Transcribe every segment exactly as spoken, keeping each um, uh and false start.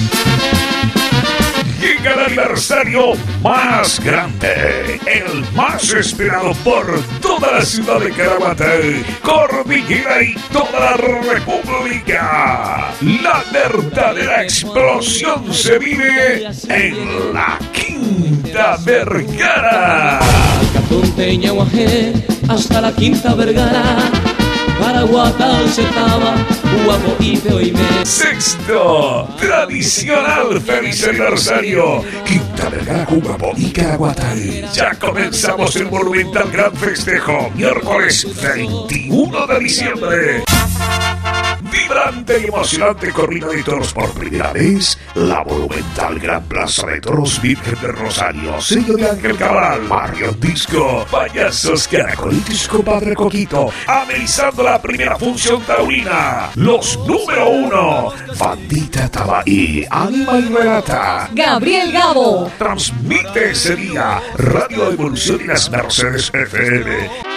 Llega el aniversario más grande, el más esperado por toda la ciudad de Caraguatay, Cordillera y toda la República. La verdadera explosión se vive en la Quinta Vergara. Catonteña, Guajé, hasta la Quinta Vergara. Caraguatay se estaba guapo y feo y me. Sexto, tradicional feliz aniversario, Quinta Vergara, Guapo y Caraguatay. Ya comenzamos el monumental gran festejo, miércoles veintiuno de diciembre. Vibrante y emocionante corrida de toros por primera vez, la monumental Gran Plaza de Toros Virgen del Rosario, sello de Ángel Cabral, Barrio Disco, Payasos Caracolitos, Compadre Coquito, amenizando la primera función taurina, los número uno, Bandita Tabaí, Anima y Renata, Gabriel Gabo. Transmite ese día Radio Evolución y las Mercedes F M.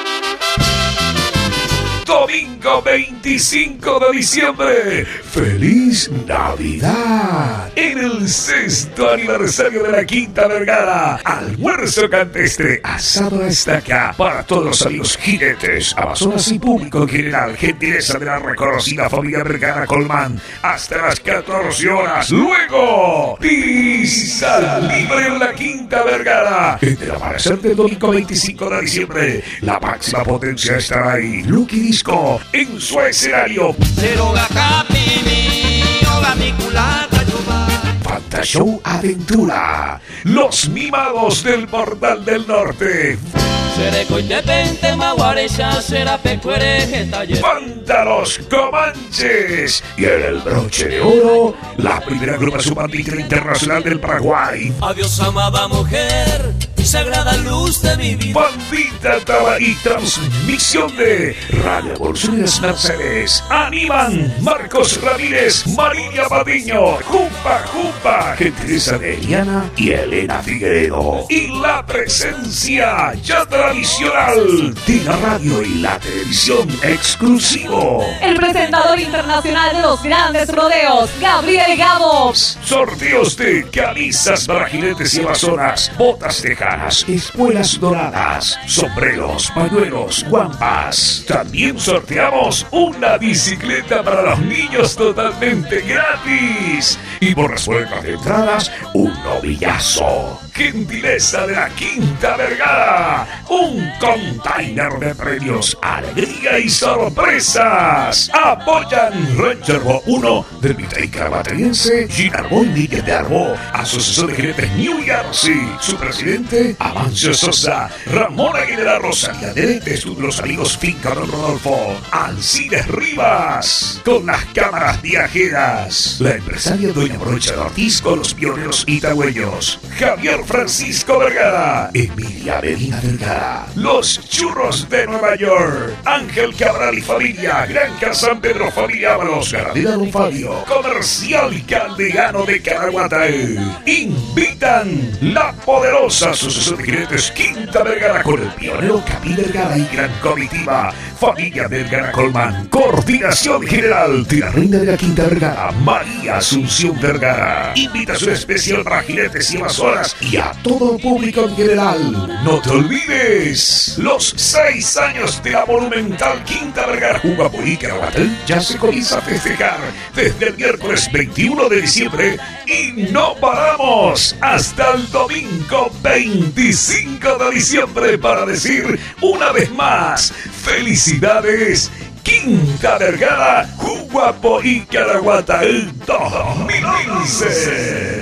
Domingo veinticinco de diciembre. ¡Feliz Navidad! En el sexto aniversario de la Quinta Vergara. Almuerzo campestre, asado a estaca para todos los amigos jinetes, amazonas y público en general. Gentileza de la reconocida familia Vergara Colmán. Hasta las catorce horas. Luego, pizza libre en la Quinta Vergara. En el amanecer del domingo veinticinco de diciembre, la máxima potencia estará ahí. Lucky Disco en su escenario. Fantashow Aventura. Los mimados del Portal del Norte. Vándalos Comanches. Y en el broche de oro, la primera agrupación bandera internacional del Paraguay. Adiós, amada mujer, sagrada luz de mi vida. Bandita Tabaí, transmisión de Radio Evolución y las Mercedes. Animan Marcos Ramírez, María Patiño, Jumpa Jumpa, gentileza de Eliana y Elena Figueredo. Y la presencia ya tradicional de la radio y la televisión exclusivo. El presentador internacional de los grandes rodeos, Gabriel Gabo. Sorteos de camisas para jinetes y amazonas, botas tejanas, espuelas doradas, sombreros, pañuelos, guampas. También sorteamos una bicicleta para los niños totalmente gratis. Y por las puertas de entradas, un novillazo. Gentileza de la Quinta Vergara. Un container de premios, alegría y sorpresas. Apoyan Ranger uno del Vitey Caraguatayense, Ginarbo y Miguel de Arbo, Asociación de Jinetes New Jersey. Su presidente, Amancio Sosa, Ramón Aguilera, Rosalía de los amigos Finca Don Rodolfo, Alcides Rivas, con las cámaras viajeras. La empresaria Doña Brocha de Ortiz con los pioneros itagüeños, Javier Francisco Vergara, Emilia Medina Vergara, los churros de Nueva York, Ángel Cabral y familia, Granja San Pedro Familia Ábalos, Ganadera Don Fabio, Comercial Caldeano de Caraguatay. Invitan la poderosa Asociación de Jinetes Quinta Vergara con el pionero Capi Vergara y gran comitiva, familia Vergara Colmán. Coordinación general de la reina de la Quinta Vergara, María Asunción Vergara. Invitación especial para jinetes y amazonas y a todo el público en general. No te olvides, los seis años de la monumental Quinta Vergara Guapo y Caraguatay ya se comienza a festejar desde el miércoles veintiuno de diciembre y no paramos hasta el domingo veinticinco de diciembre para decir una vez más, felicidades Quinta Vergara, Guapo y Caraguatay dos mil quince.